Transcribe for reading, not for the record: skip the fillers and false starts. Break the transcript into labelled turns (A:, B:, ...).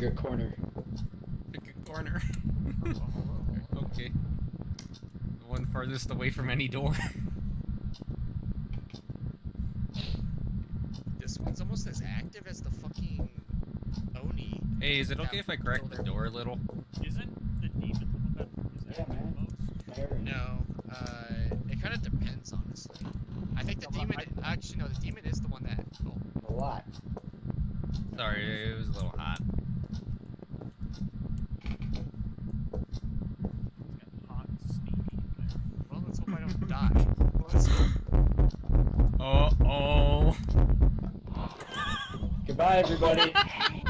A: Pick a corner.
B: Pick a corner. Okay. The one farthest away from any door.
C: This one's almost as active as the fucking Oni.
B: Hey, is it okay if I crack the door a little?
D: Isn't the demon the one that is active
A: man.
D: most?
C: No, it kind of depends, honestly. I think the demon. Actually, no, the demon is the one that. Oh.
A: A lot.
B: Sorry, it was a little hot.
D: It's got hot and steamy in there.
C: Well, let's hope I don't die. Let's go.
B: Uh-oh.
A: Goodbye, everybody.